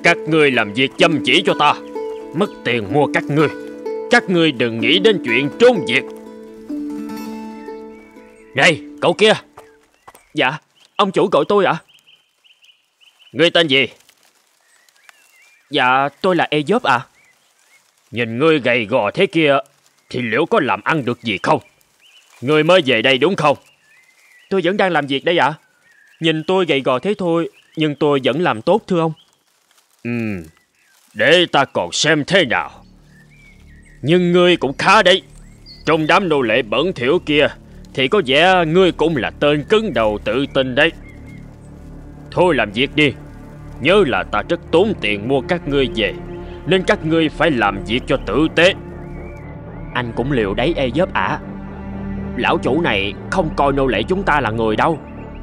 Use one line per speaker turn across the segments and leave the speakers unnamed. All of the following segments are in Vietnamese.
các ngươi làm việc chăm chỉ cho ta. Mất tiền mua các ngươi đừng nghĩ đến chuyện trốn việc. Này, cậu kia.
Dạ, ông chủ gọi tôi ạ.
Ngươi tên gì?
Dạ, tôi là Aesop ạ.
Nhìn ngươi gầy gò thế kia thì liệu có làm ăn được gì không? Ngươi mới về đây đúng không?
Tôi vẫn đang làm việc đây ạ. Nhìn tôi gầy gò thế thôi, nhưng tôi vẫn làm tốt thưa ông.
Để ta còn xem thế nào. Nhưng ngươi cũng khá đấy. Trong đám nô lệ bẩn thỉu kia thì có vẻ ngươi cũng là tên cứng đầu tự tin đấy. Thôi làm việc đi. Nhớ là ta rất tốn tiền mua các ngươi về, nên các ngươi phải làm việc cho tử tế.
Anh cũng liều đấy Aesop ạ. Lão chủ này không coi nô lệ chúng ta là người đâu.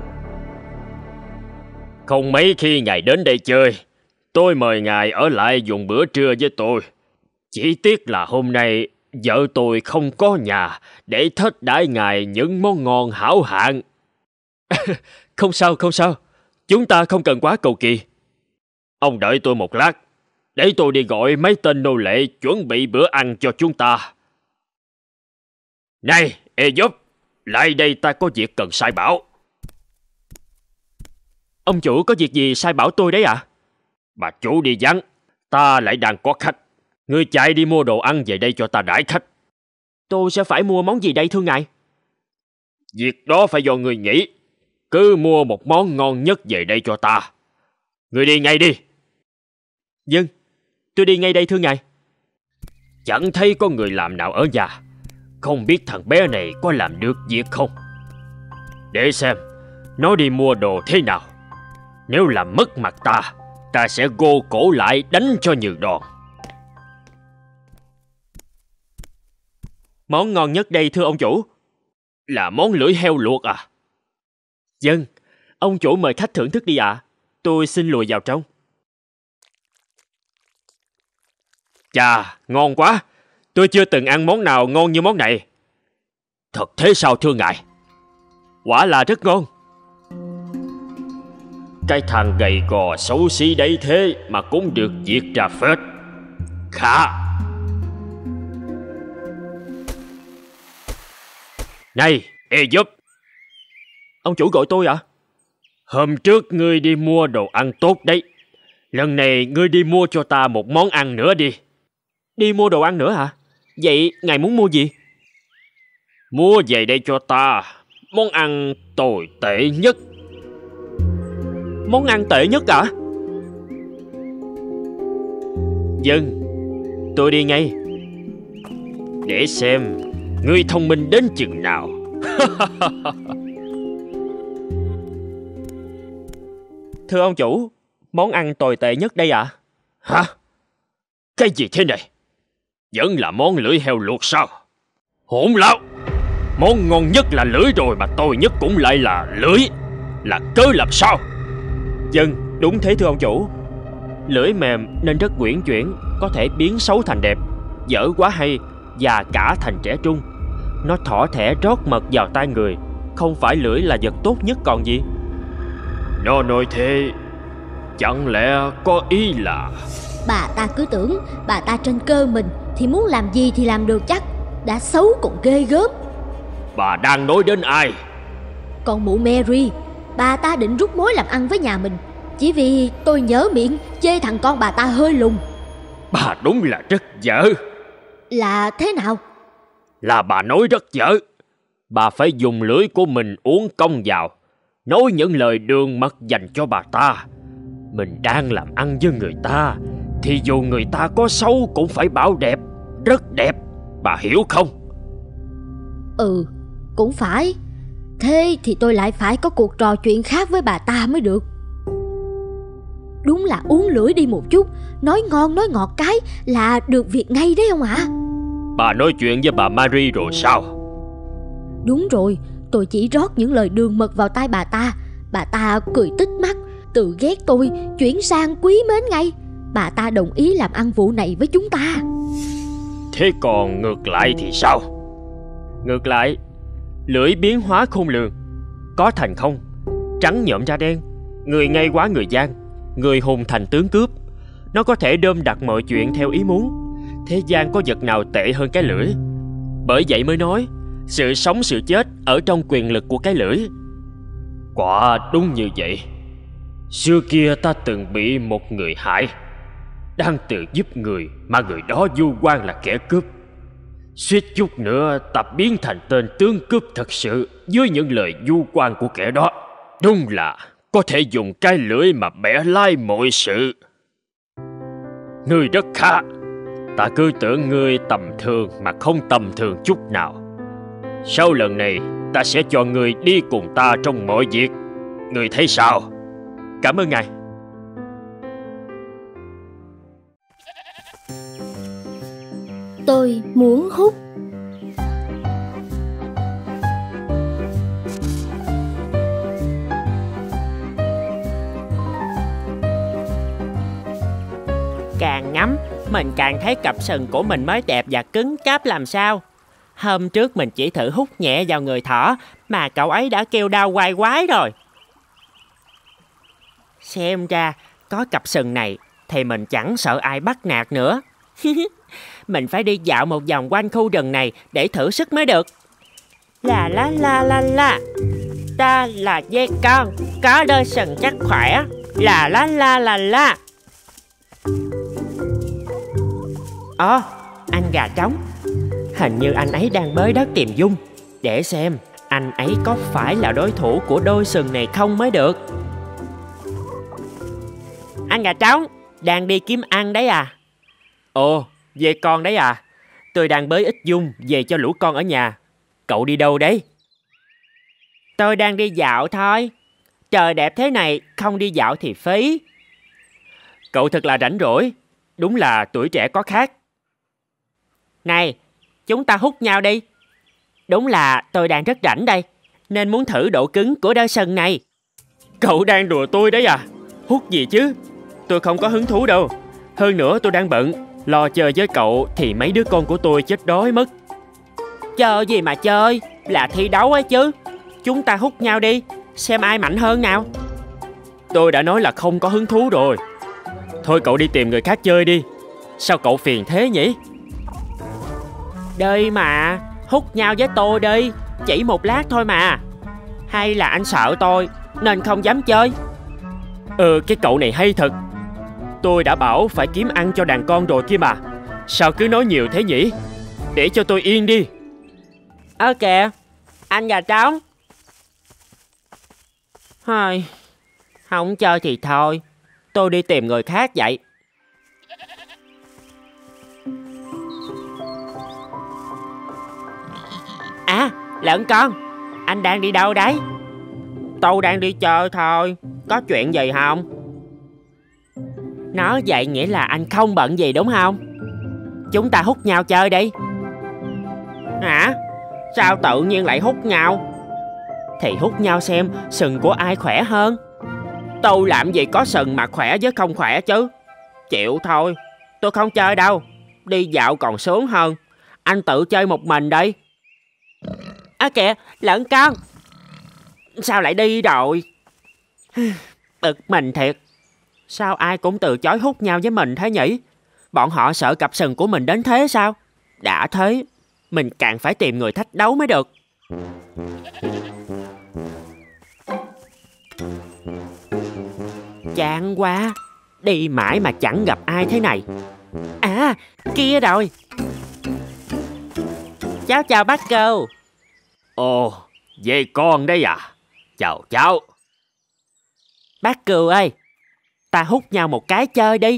Không mấy khi ngài đến đây chơi, tôi mời ngài ở lại dùng bữa trưa với tôi. Chỉ tiếc là hôm nay vợ tôi không có nhà để thết đãi ngài những món ngon hảo hạng.
Không sao. Chúng ta không cần quá cầu kỳ.
Ông đợi tôi một lát, để tôi đi gọi mấy tên nô lệ chuẩn bị bữa ăn cho chúng ta. Này, Aesop, lại đây, ta có việc cần sai bảo.
Ông chủ có việc gì sai bảo tôi đấy ạ?
Bà chủ đi vắng, ta lại đang có khách. Ngươi chạy đi mua đồ ăn về đây cho ta đãi khách.
Tôi sẽ phải mua món gì đây thưa ngài?
Việc đó phải do ngươi nghĩ. Cứ mua một món ngon nhất về đây cho ta. Ngươi đi ngay đi.
Vâng, tôi đi ngay đây thưa ngài.
Chẳng thấy có người làm nào ở nhà. Không biết thằng bé này có làm được việc không. Để xem nó đi mua đồ thế nào. Nếu làm mất mặt ta sẽ gô cổ lại đánh cho nhiều đòn.
Món ngon nhất đây thưa ông chủ.
Là món lưỡi heo luộc à?
Vâng, ông chủ mời khách thưởng thức đi ạ. Tôi xin lùi vào trong.
Chà, ngon quá. Tôi chưa từng ăn món nào ngon như món này. Thật thế sao thưa ngài?
Quả là rất ngon.
Cái thằng gầy gò xấu xí đấy thế mà cũng được viết ra phết. Khá. Này, Aesop.
Ông chủ gọi tôi ạ?
Hôm trước ngươi đi mua đồ ăn tốt đấy. Lần này ngươi đi mua cho ta một món ăn nữa đi.
Đi mua đồ ăn nữa hả? Vậy ngài muốn mua gì?
Mua về đây cho ta món ăn tồi tệ nhất.
Món ăn tệ nhất à?
Vâng, tôi đi ngay. Để xem ngươi thông minh đến chừng nào.
Thưa ông chủ, món ăn tồi tệ nhất đây ạ.
Hả? Cái gì thế này? Vẫn là món lưỡi heo luộc sao? Hỗn láo! Món ngon nhất là lưỡi rồi mà tồi nhất cũng lại là lưỡi. Là cớ làm sao?
Vâng, đúng thế thưa ông chủ. Lưỡi mềm nên rất uyển chuyển, có thể biến xấu thành đẹp, dở quá hay, già cả thành trẻ trung. Nó thỏ thẻ rót mật vào tai người. Không phải lưỡi là vật tốt nhất còn gì.
Nó nói thế, chẳng lẽ có ý là...
Bà ta cứ tưởng bà ta trên cơ mình thì muốn làm gì thì làm được chắc. Đã xấu còn ghê gớm.
Bà đang nói đến ai?
Còn mụ Mary, bà ta định rút mối làm ăn với nhà mình, chỉ vì tôi nhớ miệng chê thằng con bà ta hơi lùn.
Bà đúng là rất dở.
Là thế nào?
Là bà nói rất dở. Bà phải dùng lưỡi của mình uống công vào, nói những lời đường mật dành cho bà ta. Mình đang làm ăn với người ta thì dù người ta có xấu cũng phải bảo đẹp, rất đẹp. Bà hiểu không?
Ừ, cũng phải. Thế thì tôi lại phải có cuộc trò chuyện khác với bà ta mới được. Đúng là uống lưỡi đi một chút, nói ngon nói ngọt cái là được việc ngay đấy không ạ?
Bà nói chuyện với bà Mary rồi sao?
Đúng rồi, tôi chỉ rót những lời đường mật vào tai bà ta. Bà ta cười tít mắt, từ ghét tôi chuyển sang quý mến ngay. Bà ta đồng ý làm ăn vụ này với chúng ta.
Thế còn ngược lại thì sao?
Ngược lại, lưỡi biến hóa khôn lường, có thành không, trắng nhợm ra đen, người ngay quá người gian, người hùng thành tướng cướp. Nó có thể đơm đặt mọi chuyện theo ý muốn. Thế gian có vật nào tệ hơn cái lưỡi. Bởi vậy mới nói, sự sống sự chết ở trong quyền lực của cái lưỡi.
Quả đúng như vậy. Xưa kia ta từng bị một người hại, đang tự giúp người mà người đó vu oan là kẻ cướp. Suýt chút nữa ta biến thành tên tướng cướp thật sự dưới những lời vu oan của kẻ đó. Đúng là có thể dùng cái lưỡi mà bẻ lái mọi sự. Ngươi rất khá. Ta cứ tưởng ngươi tầm thường mà không tầm thường chút nào. Sau lần này ta sẽ cho ngươi đi cùng ta trong mọi việc. Ngươi thấy sao?
Cảm ơn ngài.
Tôi muốn hút.
Càng ngắm, mình càng thấy cặp sừng của mình mới đẹp và cứng cáp làm sao. Hôm trước mình chỉ thử hút nhẹ vào người thỏ mà cậu ấy đã kêu đau quai quái rồi. Xem ra có cặp sừng này thì mình chẳng sợ ai bắt nạt nữa. Mình phải đi dạo một vòng quanh khu rừng này để thử sức mới được. La la la la la. Ta là dê con, có đôi sừng chắc khỏe. La la la la la. Anh gà trống. Hình như anh ấy đang bới đất tìm Dung. Để xem anh ấy có phải là đối thủ của đôi sừng này không mới được. Anh gà trống, đang đi kiếm ăn đấy à?
Ồ, về con đấy à? Tôi đang bới ít Dung về cho lũ con ở nhà. Cậu đi đâu đấy?
Tôi đang đi dạo thôi. Trời đẹp thế này, không đi dạo thì phí.
Cậu thật là rảnh rỗi. Đúng là tuổi trẻ có khác.
Này, chúng ta hút nhau đi. Đúng là tôi đang rất rảnh đây, nên muốn thử độ cứng của đôi sừng này.
Cậu đang đùa tôi đấy à? Hút gì chứ? Tôi không có hứng thú đâu. Hơn nữa tôi đang bận. Lo chơi với cậu thì mấy đứa con của tôi chết đói mất.
Chơi gì mà chơi? Là thi đấu ấy chứ. Chúng ta hút nhau đi, xem ai mạnh hơn nào.
Tôi đã nói là không có hứng thú rồi. Thôi cậu đi tìm người khác chơi đi. Sao cậu phiền thế nhỉ?
Đây mà, hút nhau với tôi đi. Chỉ một lát thôi mà. Hay là anh sợ tôi nên không dám chơi?
Cái cậu này hay thật. Tôi đã bảo phải kiếm ăn cho đàn con rồi kia mà. Sao cứ nói nhiều thế nhỉ? Để cho tôi yên đi.
Kìa, anh gà trống. Không chơi thì thôi, tôi đi tìm người khác vậy. À, lợn con, anh đang đi đâu đấy? Tôi đang đi chơi thôi, có chuyện gì không? Nói vậy nghĩa là anh không bận gì đúng không? Chúng ta hút nhau chơi đi. Hả? Sao tự nhiên lại hút nhau? Thì hút nhau xem sừng của ai khỏe hơn. Tôi làm gì có sừng mà khỏe với không khỏe chứ. Chịu thôi, tôi không chơi đâu. Đi dạo còn sướng hơn. Anh tự chơi một mình đi. Kìa, lợn con. Sao lại đi rồi? Bực mình thiệt. Sao ai cũng từ chối hút nhau với mình thế nhỉ? Bọn họ sợ cặp sừng của mình đến thế sao? Đã thế, mình càng phải tìm người thách đấu mới được. Chán quá, đi mãi mà chẳng gặp ai thế này. À, kia rồi. Cháu chào bác cô.
Ồ, về con đấy à? Chào cháu.
Bác Cừu ơi, ta hút nhau một cái chơi đi.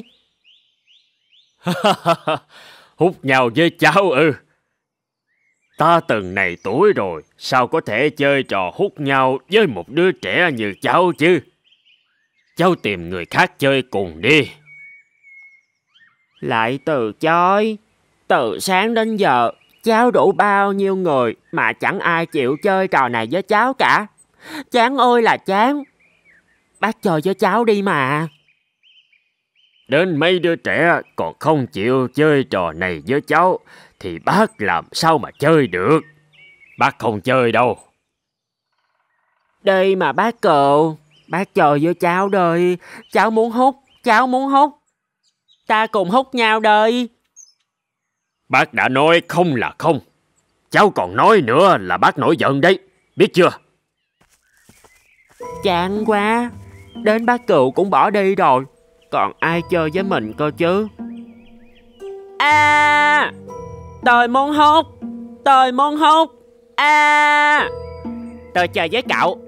Hút nhau với cháu ư? Ta từng này tuổi rồi, sao có thể chơi trò hút nhau với một đứa trẻ như cháu chứ? Cháu tìm người khác chơi cùng đi.
Lại từ chối. Từ sáng đến giờ, cháu rủ bao nhiêu người mà chẳng ai chịu chơi trò này với cháu cả. Chán ơi là chán. Bác chơi với cháu đi mà.
Đến mấy đứa trẻ còn không chịu chơi trò này với cháu thì bác làm sao mà chơi được? Bác không chơi đâu.
Đi mà bác Cừu. Bác chơi với cháu đi. Cháu muốn hút. Ta cùng hút nhau đây.
Bác đã nói không là không. Cháu còn nói nữa là bác nổi giận đấy, biết chưa?
Chán quá. Đến bác Cừu cũng bỏ đi rồi, còn ai chơi với mình cơ chứ? À, tôi muốn hút. Tôi muốn hút. À, tôi chơi với cậu.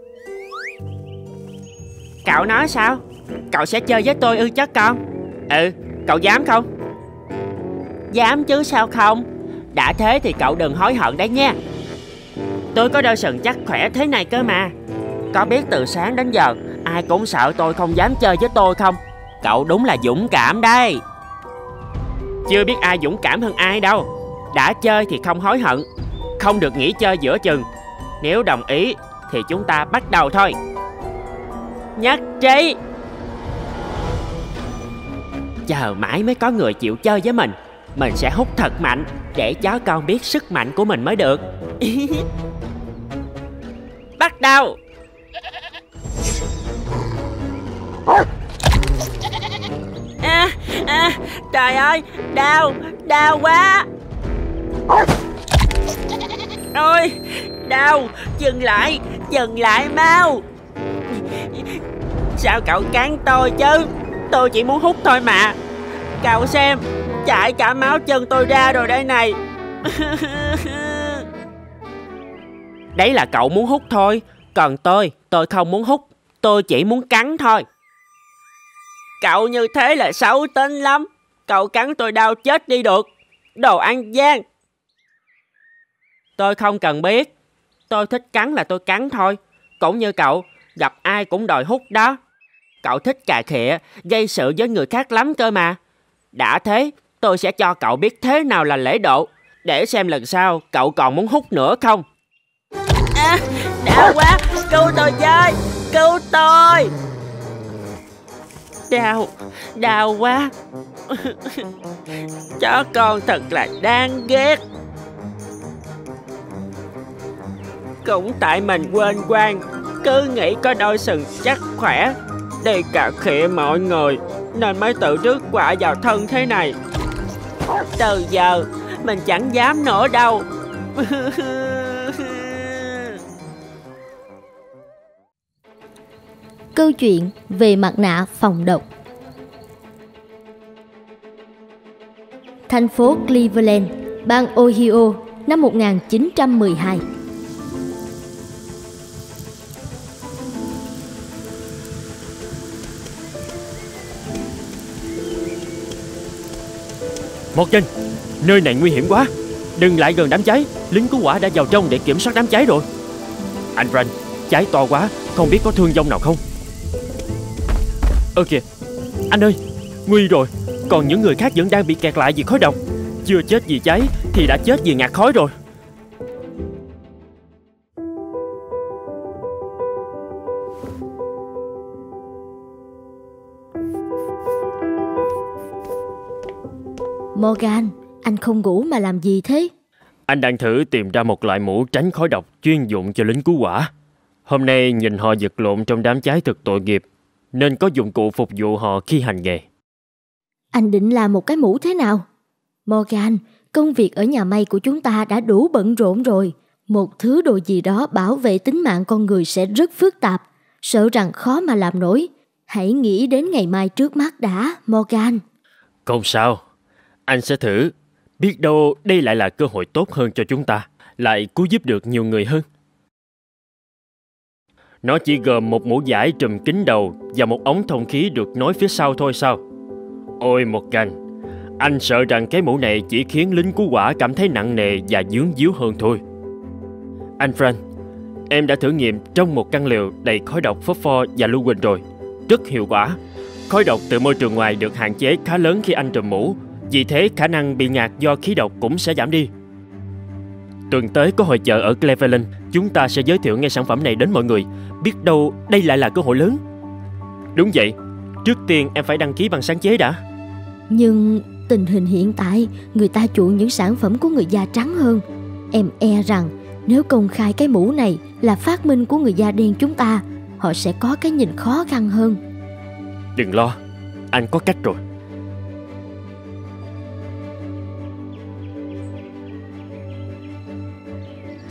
Cậu nói sao? Cậu sẽ chơi với tôi ư chắc con? Ừ, cậu dám không? Dám chứ sao không? Đã thế thì cậu đừng hối hận đấy nha. Tôi có đôi sừng chắc khỏe thế này cơ mà. Có biết từ sáng đến giờ ai cũng sợ tôi không dám chơi với tôi không? Cậu đúng là dũng cảm đây. Chưa biết ai dũng cảm hơn ai đâu. Đã chơi thì không hối hận, không được nghỉ chơi giữa chừng. Nếu đồng ý thì chúng ta bắt đầu thôi. Nhất trí. Chờ mãi mới có người chịu chơi với mình. Mình sẽ hút thật mạnh để chó con biết sức mạnh của mình mới được. Bắt đầu. Trời ơi, đau quá. Ôi, đau, dừng lại mau. Sao cậu cắn tôi chứ? Tôi chỉ muốn hút thôi mà. Cậu xem, chảy cả máu chân tôi ra rồi đây này. Đấy là cậu muốn hút thôi. Còn tôi không muốn hút. Tôi chỉ muốn cắn thôi. Cậu như thế là xấu tính lắm. Cậu cắn tôi đau chết đi được. Đồ ăn gian. Tôi không cần biết. Tôi thích cắn là tôi cắn thôi. Cũng như cậu, gặp ai cũng đòi hút đó. Cậu thích cà khịa, gây sự với người khác lắm cơ mà. Đã thế, tôi sẽ cho cậu biết thế nào là lễ độ, để xem lần sau cậu còn muốn hút nữa không. À, đau quá, cứu tôi với, cứu tôi. Đau quá. Chó con thật là đáng ghét. Cũng tại mình quên quan, cứ nghĩ có đôi sừng chắc khỏe, đi cà khịa mọi người, nên mới tự rước quả vào thân thế này. Từ giờ mình chẳng dám nữa đâu.
Câu chuyện về mặt nạ phòng độc. Thành phố Cleveland, bang Ohio, năm 1912.
Morgan, nơi này nguy hiểm quá. Đừng lại gần đám cháy. Lính cứu hỏa đã vào trong để kiểm soát đám cháy rồi. Anh Frank, cháy to quá, không biết có thương vong nào không. Ơ kìa, anh ơi, nguy rồi. Còn những người khác vẫn đang bị kẹt lại vì khói độc. Chưa chết vì cháy thì đã chết vì ngạt khói rồi.
Morgan, anh không ngủ mà làm gì thế?
Anh đang thử tìm ra một loại mũ tránh khói độc chuyên dụng cho lính cứu hỏa. Hôm nay nhìn họ vật lộn trong đám cháy thật tội nghiệp, nên có dụng cụ phục vụ họ khi hành nghề.
Anh định làm một cái mũ thế nào? Morgan, công việc ở nhà may của chúng ta đã đủ bận rộn rồi. Một thứ đồ gì đó bảo vệ tính mạng con người sẽ rất phức tạp, sợ rằng khó mà làm nổi. Hãy nghĩ đến ngày mai trước mắt đã, Morgan.
Không sao, anh sẽ thử. Biết đâu đây lại là cơ hội tốt hơn cho chúng ta, lại cứu giúp được nhiều người hơn. Nó chỉ gồm một mũ vải trùm kín đầu và một ống thông khí được nối phía sau thôi sao? Ôi Morgan, anh sợ rằng cái mũ này chỉ khiến lính cứu hỏa cảm thấy nặng nề và vướng víu hơn thôi. Anh Frank, em đã thử nghiệm trong một căn lều đầy khói độc phosphor và lưu huỳnh rồi. Rất hiệu quả. Khói độc từ môi trường ngoài được hạn chế khá lớn khi anh trùm mũ, vì thế khả năng bị ngạt do khí độc cũng sẽ giảm đi. Tuần tới có hội chợ ở Cleveland, chúng ta sẽ giới thiệu ngay sản phẩm này đến mọi người. Biết đâu đây lại là cơ hội lớn. Đúng vậy, trước tiên em phải đăng ký bằng sáng chế đã.
Nhưng tình hình hiện tại, người ta chuộng những sản phẩm của người da trắng hơn. Em e rằng nếu công khai cái mũ này là phát minh của người da đen chúng ta, họ sẽ có cái nhìn khó khăn hơn.
Đừng lo, anh có cách rồi.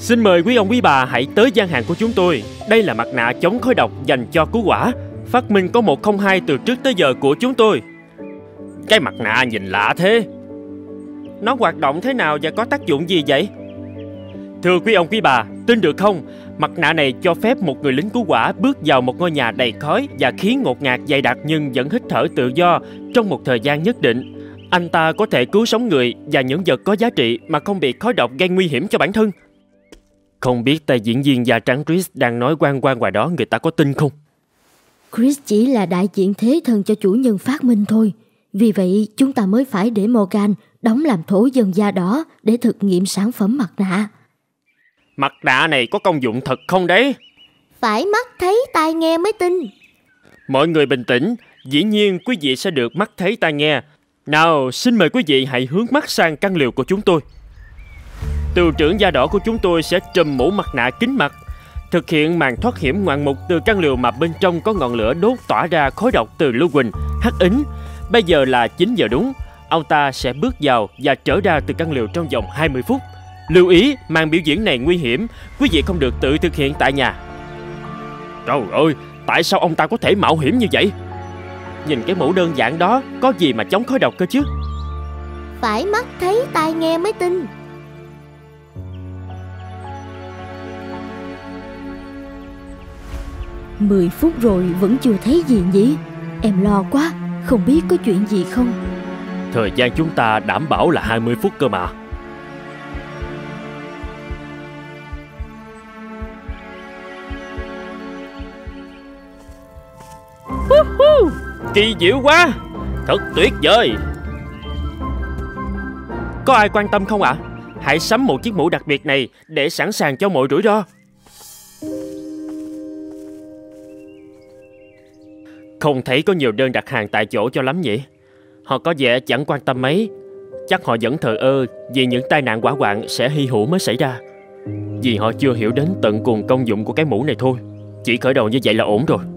Xin mời quý ông quý bà hãy tới gian hàng của chúng tôi. Đây là mặt nạ chống khói độc dành cho cứu hỏa, phát minh có 102 từ trước tới giờ của chúng tôi.
Cái mặt nạ nhìn lạ thế.
Nó hoạt động thế nào và có tác dụng gì vậy? Thưa quý ông quý bà, tin được không? Mặt nạ này cho phép một người lính cứu hỏa bước vào một ngôi nhà đầy khói và khí ngột ngạt dày đặc nhưng vẫn hít thở tự do trong một thời gian nhất định. Anh ta có thể cứu sống người và những vật có giá trị mà không bị khói độc gây nguy hiểm cho bản thân. Không biết tay diễn viên da trắng Chris đang nói oan oan ngoài đó người ta có tin không?
Chris chỉ là đại diện thế thân cho chủ nhân phát minh thôi. Vì vậy chúng ta mới phải để Morgan đóng làm thổ dân da đỏ để thực nghiệm sản phẩm mặt nạ.
Mặt nạ này có công dụng thật không đấy?
Phải mắt thấy tai nghe mới tin.
Mọi người bình tĩnh, dĩ nhiên quý vị sẽ được mắt thấy tai nghe. Nào, xin mời quý vị hãy hướng mắt sang căn liều của chúng tôi. Tù trưởng da đỏ của chúng tôi sẽ trùm mũ mặt nạ kín mặt, thực hiện màn thoát hiểm ngoạn mục từ căn liều mà bên trong có ngọn lửa đốt tỏa ra khói độc từ lưu huỳnh, hắc ính. Bây giờ là 9 giờ đúng, ông ta sẽ bước vào và trở ra từ căn liều trong vòng 20 phút. Lưu ý, màn biểu diễn này nguy hiểm, quý vị không được tự thực hiện tại nhà.
Trời ơi, tại sao ông ta có thể mạo hiểm như vậy?
Nhìn cái mũ đơn giản đó, có gì mà chống khói độc cơ chứ?
Phải mắt thấy tai nghe mới tin. Mười phút rồi vẫn chưa thấy gì nhỉ? Em lo quá, không biết có chuyện gì không.
Thời gian chúng ta đảm bảo là 20 phút cơ mà.
Kỳ diệu quá,
thật tuyệt vời.
Có ai quan tâm không ạ? Hãy sắm một chiếc mũ đặc biệt này để sẵn sàng cho mọi rủi ro. Không thấy có nhiều đơn đặt hàng tại chỗ cho lắm nhỉ? Họ có vẻ chẳng quan tâm mấy. Chắc họ vẫn thờ ơ vì những tai nạn hỏa hoạn sẽ hy hữu mới xảy ra. Vì họ chưa hiểu đến tận cùng công dụng của cái mũ này thôi. Chỉ khởi đầu như vậy là ổn rồi.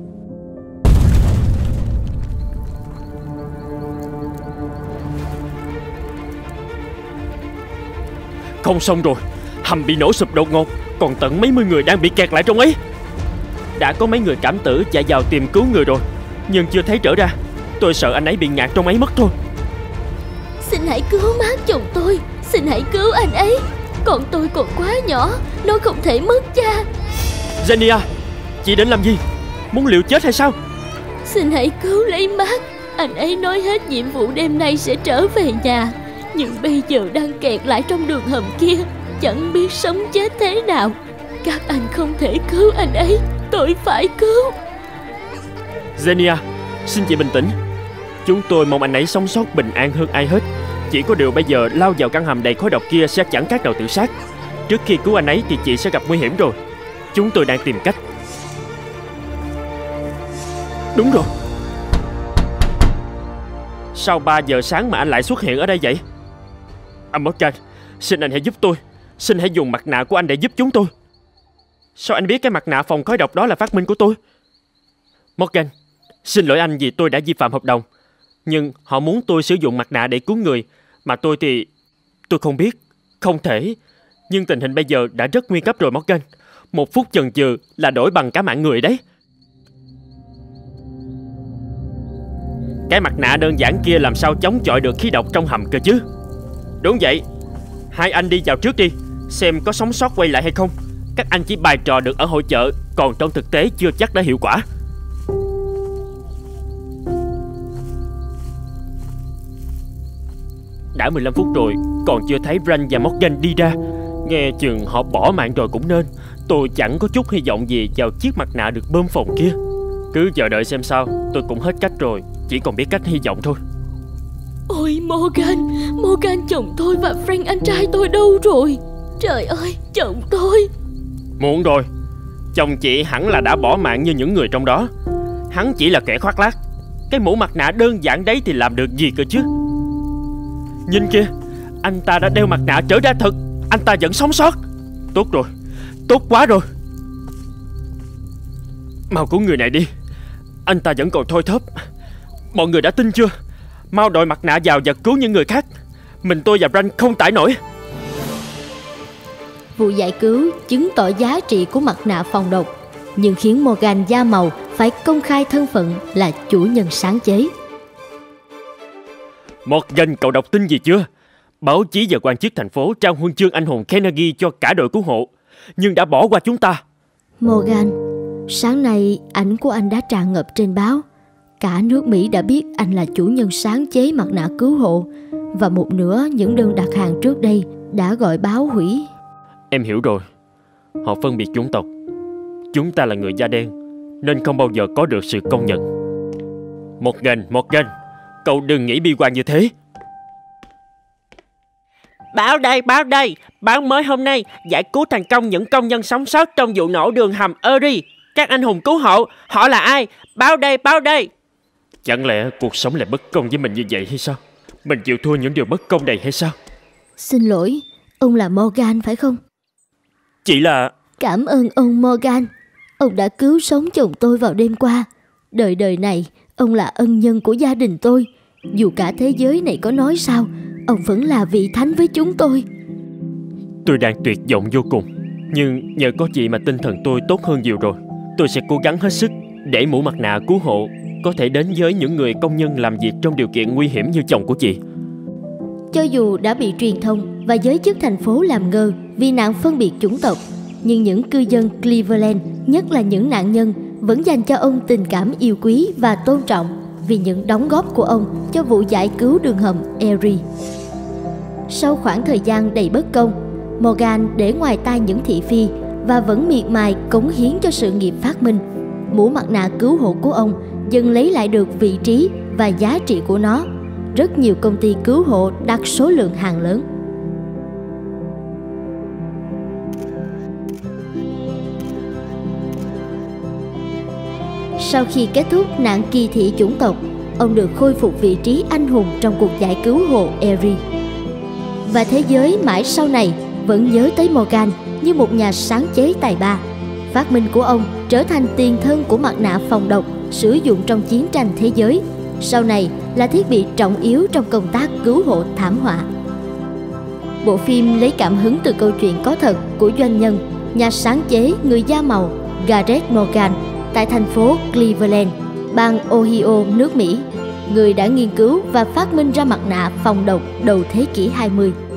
Không xong rồi, hầm bị nổ sụp đột ngột, còn tận mấy mươi người đang bị kẹt lại trong ấy. Đã có mấy người cảm tử chạy vào tìm cứu người rồi, nhưng chưa thấy trở ra. Tôi sợ anh ấy bị ngạt trong ấy mất thôi.
Xin hãy cứu má chồng tôi, xin hãy cứu anh ấy. Còn tôi còn quá nhỏ, nó không thể mất cha.
Zenia, chị đến làm gì? Muốn liều chết hay sao?
Xin hãy cứu lấy Mark. Anh ấy nói hết nhiệm vụ đêm nay sẽ trở về nhà, nhưng bây giờ đang kẹt lại trong đường hầm kia, chẳng biết sống chết thế nào. Các anh không thể cứu anh ấy, tôi phải cứu.
Zenia, xin chị bình tĩnh. Chúng tôi mong anh ấy sống sót bình an hơn ai hết. Chỉ có điều bây giờ lao vào căn hầm đầy khói độc kia sẽ chẳng khác nào tự sát. Trước khi cứu anh ấy thì chị sẽ gặp nguy hiểm rồi. Chúng tôi đang tìm cách. Đúng rồi. Sao 3 giờ sáng mà anh lại xuất hiện ở đây vậy? Morgan, xin anh hãy giúp tôi. Xin hãy dùng mặt nạ của anh để giúp chúng tôi. Sao anh biết cái mặt nạ phòng khói độc đó là phát minh của tôi? Morgan, xin lỗi anh vì tôi đã vi phạm hợp đồng. Nhưng họ muốn tôi sử dụng mặt nạ để cứu người, mà tôi thì... tôi không biết. Không thể. Nhưng tình hình bây giờ đã rất nguy cấp rồi Morgan. 1 phút chần chừ là đổi bằng cả mạng người đấy. Cái mặt nạ đơn giản kia làm sao chống chọi được khí độc trong hầm cơ chứ? Đúng vậy. Hai anh đi vào trước đi, xem có sống sót quay lại hay không. Các anh chỉ bày trò được ở hội chợ, còn trong thực tế chưa chắc đã hiệu quả. Đã 15 phút rồi, còn chưa thấy Brand và Morgan đi ra. Nghe chừng họ bỏ mạng rồi cũng nên. Tôi chẳng có chút hy vọng gì vào chiếc mặt nạ được bơm phòng kia. Cứ chờ đợi xem sao. Tôi cũng hết cách rồi, chỉ còn biết cách hy vọng thôi.
Ôi Morgan chồng tôi và Frank anh trai tôi đâu rồi? Trời ơi, chồng tôi.
Muộn rồi. Chồng chị hẳn là đã bỏ mạng như những người trong đó. Hắn chỉ là kẻ khoác lác. Cái mũ mặt nạ đơn giản đấy thì làm được gì cơ chứ? Nhìn kìa, anh ta đã đeo mặt nạ trở ra thật. Anh ta vẫn sống sót. Tốt rồi, tốt quá rồi. Mau cứu người này đi. Anh ta vẫn còn thoi thóp. Mọi người đã tin chưa? Mau đội mặt nạ vào và cứu những người khác. Mình tôi và Brand không tải nổi.
Vụ giải cứu chứng tỏ giá trị của mặt nạ phòng độc, nhưng khiến Morgan da màu phải công khai thân phận là chủ nhân sáng chế.
Morgan, cậu đọc tin gì chưa? Báo chí và quan chức thành phố trao huân chương anh hùng Kennedy cho cả đội cứu hộ, nhưng đã bỏ qua chúng ta.
Morgan, sáng nay ảnh của anh đã tràn ngập trên báo. Cả nước Mỹ đã biết anh là chủ nhân sáng chế mặt nạ cứu hộ, và một nửa những đơn đặt hàng trước đây đã gọi báo hủy.
Em hiểu rồi. Họ phân biệt chủng tộc. Chúng ta là người da đen, nên không bao giờ có được sự công nhận. Morgan, cậu đừng nghĩ bi quan như thế.
Báo đây, báo mới hôm nay giải cứu thành công những công nhân sống sót trong vụ nổ đường hầm Erie. Các anh hùng cứu hộ, họ là ai? Báo đây.
Chẳng lẽ cuộc sống lại bất công với mình như vậy hay sao? Mình chịu thua những điều bất công này hay sao?
Xin lỗi, ông là Morgan phải không?
Chỉ là...
Cảm ơn ông Morgan. Ông đã cứu sống chồng tôi vào đêm qua. Đời này, ông là ân nhân của gia đình tôi. Dù cả thế giới này có nói sao, ông vẫn là vị thánh với chúng tôi.
Tôi đang tuyệt vọng vô cùng, nhưng nhờ có chị mà tinh thần tôi tốt hơn nhiều rồi. Tôi sẽ cố gắng hết sức để mũ mặt nạ cứu hộ có thể đến với những người công nhân làm việc trong điều kiện nguy hiểm như chồng của chị.
Cho dù đã bị truyền thông và giới chức thành phố làm ngơ vì nạn phân biệt chủng tộc, nhưng những cư dân Cleveland, nhất là những nạn nhân, vẫn dành cho ông tình cảm yêu quý và tôn trọng vì những đóng góp của ông cho vụ giải cứu đường hầm Erie. Sau khoảng thời gian đầy bất công, Morgan để ngoài tai những thị phi và vẫn miệt mài cống hiến cho sự nghiệp phát minh. Mũ mặt nạ cứu hộ của ông dần lấy lại được vị trí và giá trị của nó. Rất nhiều công ty cứu hộ đặt số lượng hàng lớn. Sau khi kết thúc nạn kỳ thị chủng tộc, ông được khôi phục vị trí anh hùng trong cuộc giải cứu hộ Erie. Và thế giới mãi sau này vẫn nhớ tới Morgan như một nhà sáng chế tài ba. Phát minh của ông trở thành tiền thân của mặt nạ phòng độc sử dụng trong chiến tranh thế giới, sau này là thiết bị trọng yếu trong công tác cứu hộ thảm họa. Bộ phim lấy cảm hứng từ câu chuyện có thật của doanh nhân, nhà sáng chế người da màu Gareth Morgan tại thành phố Cleveland, bang Ohio, nước Mỹ, người đã nghiên cứu và phát minh ra mặt nạ phòng độc đầu thế kỷ 20.